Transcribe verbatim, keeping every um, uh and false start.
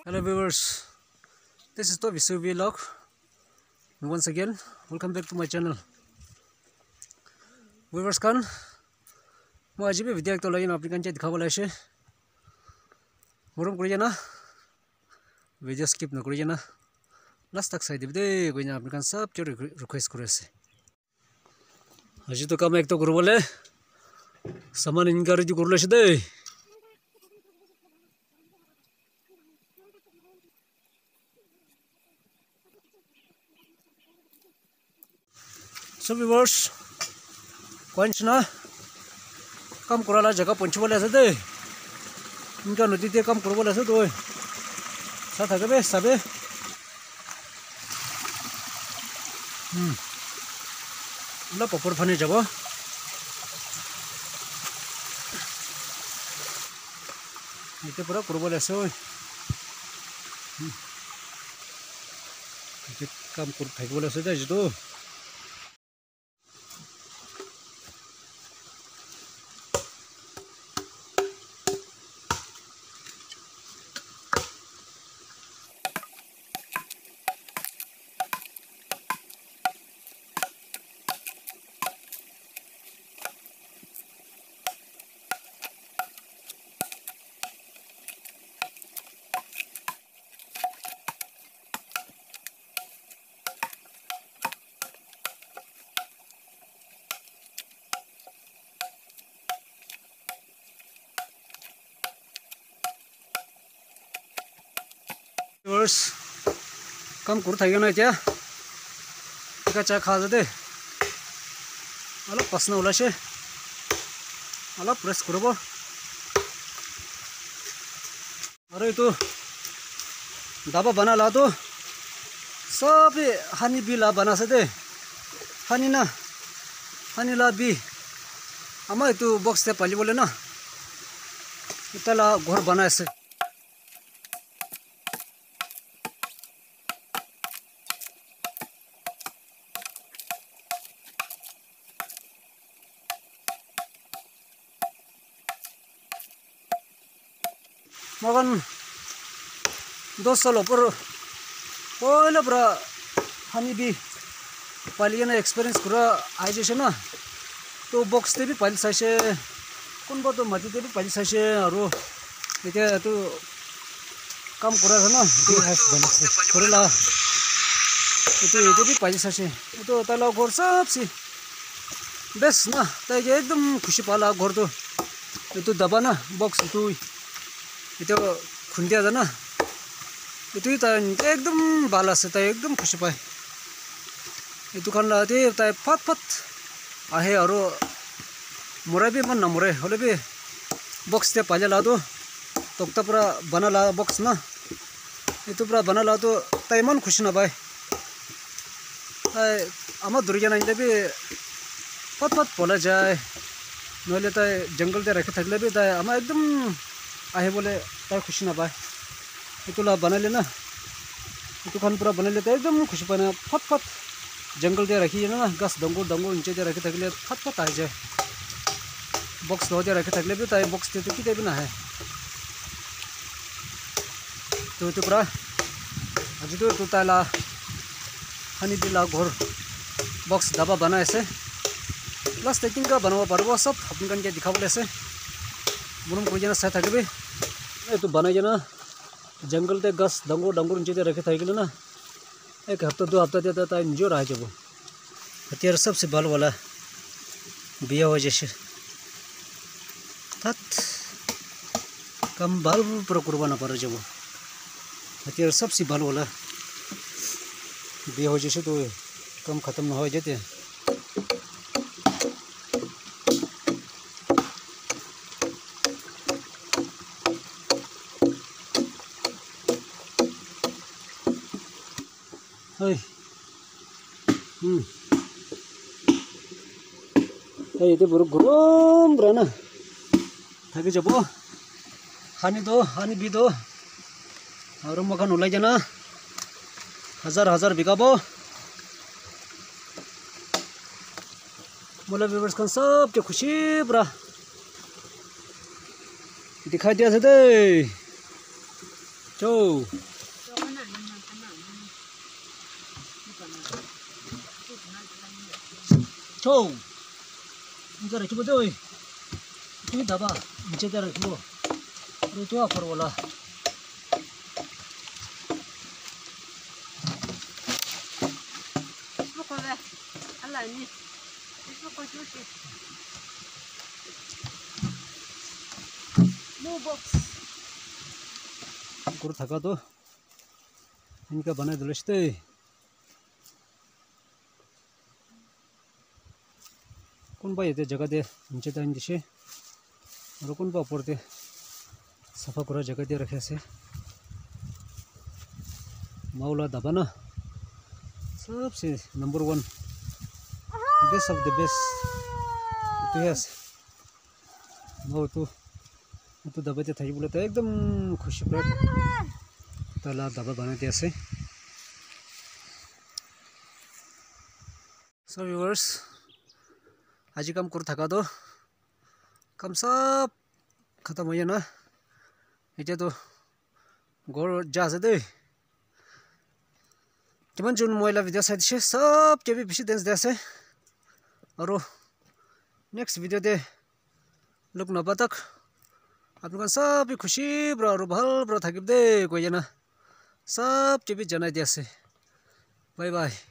Hello viewers, this is Toby Vlog. And once again, welcome back to my channel. Viewers kan, mo aji bhi video ekta lagi na apni kanche dikhabo laise. Morom kuri jana, video skip na kuri jana. Last tak side video koi na apni kan sab chori request kore ase. Aji to kam ekta kuru bole, saman inkari di kuru laise de. So viewers, कौन ना कम कराला जगह पंच बोले ऐसे दे इनका नदी दे कम करो बोले ऐसे तो साथ आगे बे सबे हम्म ला पपर फने जब इतने पूरा करो बोले ऐसे इतने कम कर थाई बोले ऐसे दे जो viewers कम कुर थाई ना क्या इका चा खा दे अलग पसना उला से अलग प्रेस करो बो अरे तो दाबा बना ला तो सब हनी भी ला बना से दे हनी ना हनी ला भी हमारे तो बॉक्स से पहले बोले ना इतना घर बना ऐसे मगन दो साल ऊपर पहले पूरा हनी भी पहले ना एक्सपीरियंस पूरा आई जैसे ना तो बॉक्स ते भी पहले साइसे कौन बात तो मध्य ते भी पहले साइसे और इधर तो काम करा था ना तो करेला itu itu भी पहले साइसे तो ताला घर सब सी बेस्ट ना तो ये एकदम खुशी पाला घर तो itu दबा ना बॉक्स itu itu खुंदिया था ना itu itu एकदम बाला से था एकदम खुशी पाए itu kan lah itu था फट फट आहे और मुरे भी मन ना मुरे होले भी बॉक्स ते पहले ला दो तो तब पूरा बना ला बॉक्स ना itu पूरा बना ला तो ताई मन खुशी ना पाए आमा दुर्गा ना इधर भी फट फट बोला जाए नॉले ताई जंगल ते रखे थकले भी ताई आमा एकदम आहे बोले ताई खुशी ना पाए itu ला बना लेना itu kan पूरा बना लेता एकदम खुशी पाना फट फट जंगल दे रखी है ना गस दंगुर दंगुर नीचे दे रखे थकले फट फट आ जाए बॉक्स लो दे रखे थकले भी ताई बॉक्स दे तो किते भी ना है तो तो पूरा आज तो तो ताला हनी दिला घर बॉक्स दबा बना ऐसे प्लस टेकिंग का बनवा परवा सब अपन कन के दिखा बोले ऐसे मुरम कोई जना साथ आके भी तो बना जना जंगल ते गस दंगुर दंगुर नीचे दे रखे थकले ना एक हफ्ता दो हफ्ता देता था जो रहा जब हथियार सबसे बाल वाला बिया हो जैसे थत कम बाल पूरा कुर्बाना पड़ा जब हथियार सबसे बाल वाला बिया हो जैसे तो कम खत्म ना हो जाते Hey, hmm, hey itu baru gerom berana, tapi coba, hani do, hani bido, orang makan ulai jana, hazar hazar bikabo, mulai viewers kan सब जो खुशी बरा, दिखाई दिया था Châu. Châu. Giờ này chúng tôi chơi. Chúng ta bảo chơi ra được chưa? Rồi cho vào là. Ini, itu kau cuci. No box. Kur thaka to. इनका बना दिलस्ते. कौन बाय ते जगह दे नीचे ताइन दिशे. और कौन बा ऊपर ते सफा करा जगह दे रखे से. माउला दबा ना. सबसे number one. Best of the best. Itu yes. Mau tu, itu daba te thai bola ta ekdam khushi prat. Tala daba bana te ase. So viewers, aji kam kur thaka do. Kam sab khatam hoya na. Eja to gor ja ase de. Cuman jun moila video side she sab kebi bishi dance de ase. और next video दे लोग नबा तक आप लोग सब भी खुशी ब्रो और भल ब्रो थकिब दे कोई ना सब चीज जनाई दिया से बाय बाय।